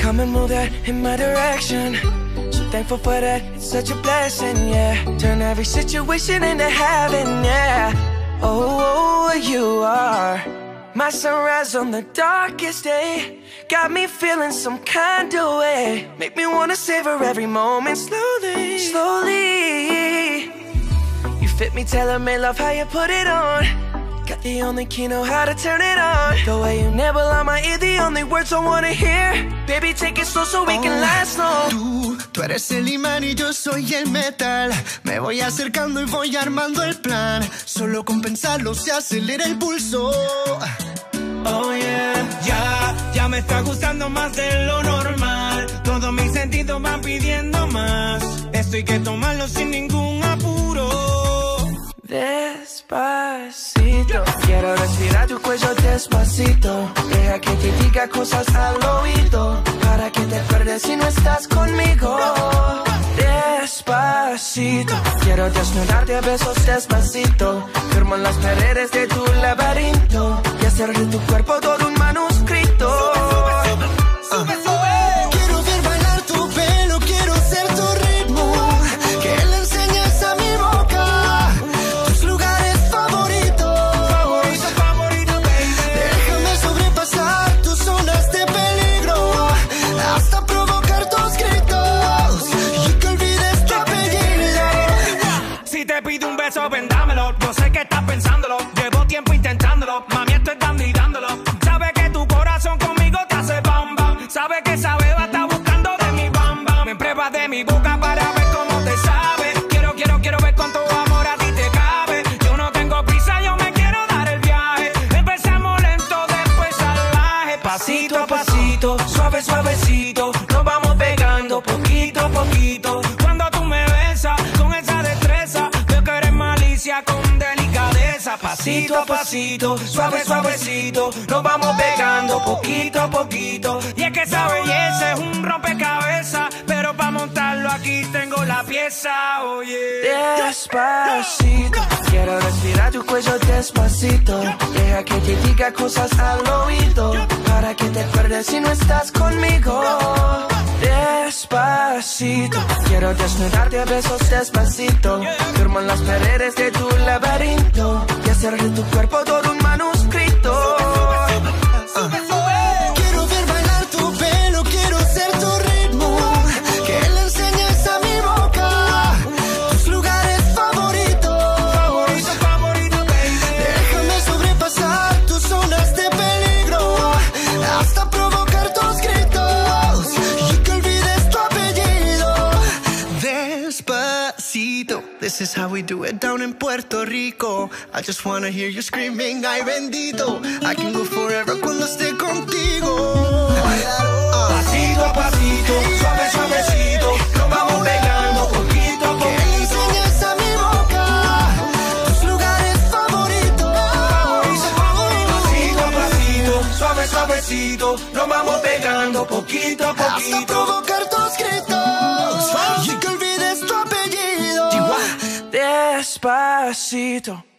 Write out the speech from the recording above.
come and move that in my direction. So thankful for that, it's such a blessing, yeah. Turn every situation into heaven, yeah. Oh, you are my sunrise on the darkest day. Got me feeling some kind of way. Make me wanna savor every moment slowly, slowly. You fit me, tailor-made, love how you put it on. Got the only key, know how to turn it on. The way you nibble on my ear, the only words I wanna hear. Baby, take it slow so we can last long. Tú eres el imán y yo soy el metal. Me voy acercando y voy armando el plan. Solo con pensarlo se acelera el pulso. Oh yeah, ya me está gustando más de lo normal. Todos mis sentidos van pidiendo más. Esto hay que tomarlo sin ningún apuro. Despacito, quiero respirar tu cuello despacito. Deja que te diga cosas al oído, para que te acuerdes si no estás conmigo. Despacito, quiero desnudarte a besos despacito. Firmo en las paredes de tu laberinto y hacer de tu cuerpo todo un manuscrito. Sube, sube. Quiero ver bailar tu pelo, quiero ser tu ritmo. Que le enseñes a mi boca tus lugares favoritos. Favorito, baby. Déjame sobrepasar tus zonas de peligro, hasta provocar tus gritos y que olvides tu apellido. Si te pido un beso, ven, dámelo. Yo sé que estás pensándolo, llevo tiempo intentándolo. Mami, estoy dando y dándolo. Sabes que tu corazón conmigo te hace bam bam. Sabes que esa beba está buscando de mi bam bam. Me pruebas de mi boca para ver cómo te sabe. Quiero ver cuánto amor a ti te cabe. Yo no tengo prisa, yo me quiero dar el viaje. Empezamos lento, después salvaje. Pasito a pasito, suave, suavecito. Nos vamos pegando poquito a poquito. Cuando tú me besas con esa destreza, veo que eres malicia con delicadeza. Pasito a pasito, suave, suavecito. Nos vamos pegando poquito a poquito. Y es que esa belleza es un rompecabezas, pero para montarlo aquí tengo la pieza, oye. Despacito, quiero respirar tu cuello despacito. Deja que te diga cosas al oído, para que te acuerdes si no estás conmigo. Despacito, quiero desnudarte a besos despacito. Firmo en las paredes de tu laberinto y hacer de tu cuerpo todo un manuscrito. Quiero ver bailar tu pelo, quiero ser tu ritmo. Que le enseñes a mi boca tus lugares favoritos. Favorito, baby. Déjame sobrepasar tus zonas de peligro, hasta provocar tus gritos y que olvides tu apellido. Despacito, this is how we do it down in Puerto Rico. I just wanna hear you screaming, ay bendito. I can go forever cuando esté contigo. Pasito a pasito, suave, suavecito. Nos vamos pegando poquito a Que le poquito. enseñes a mi boca tus lugares favoritos. Pasito a pasito, suave, suavecito. Nos vamos pegando poquito a Hasta poquito. provocar tus gritos y que olvides tu apellido. Despacito.